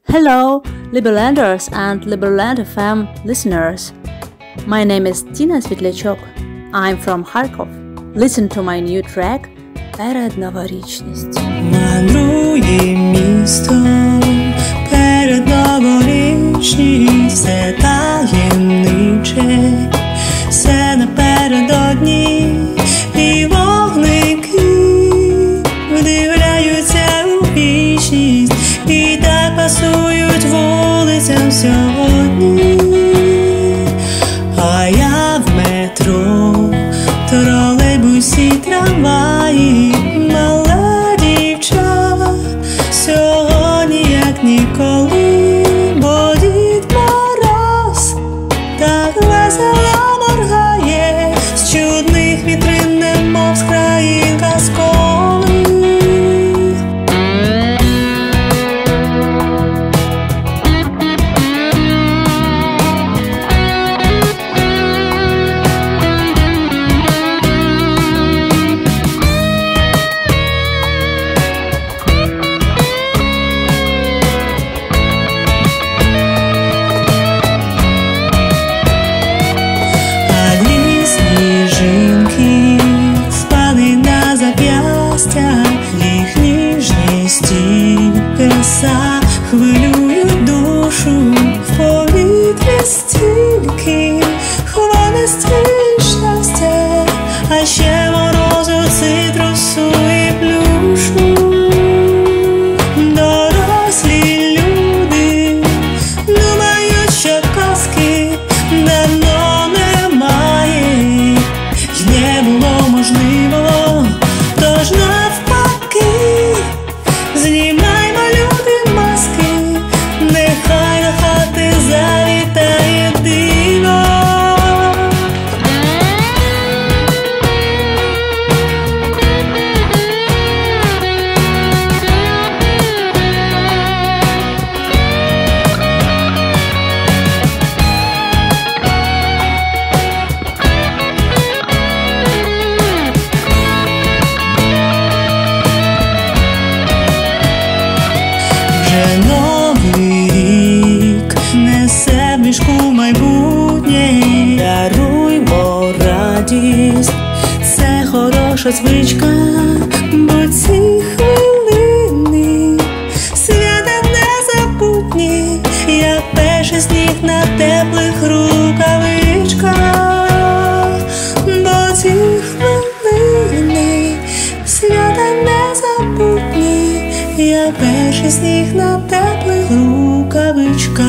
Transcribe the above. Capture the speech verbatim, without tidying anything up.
Hello, Liberlanders and Liberland F M listeners. My name is Svetlyachok. I'm from Kharkov. Listen to my new track «Передноворічність». Мандрує містом передноворічність, все таємниче, все напередодні, і вогники вдивляються у вічність, і так пасують вулицям сьогодні. А я в метро, тролейбусі, трамваї, мала дівча, сьогодні як ніколи, бо Дід Мороз так весело моргає, з чудних вітрин, немов з країн казкових. Їх ніжність і краса хвилюють душу, в повітрі стільки хвилинності і щастя, а ще морозу, цитрусу і плюшу. Дорослі люди думають, що казки давно немає, й не було можливо, тож навпаки, знімаймо, люди, маски, нехай на хати завітає диво. Новий рік несе в мішку майбутнє, даруймо радість, це хороша звичка, бо ці хвилини свята незабутні, як перший сніг на теплих рукавичках, бо ці хвилини свята незабутні, як перший сніг на теплих рукавичках.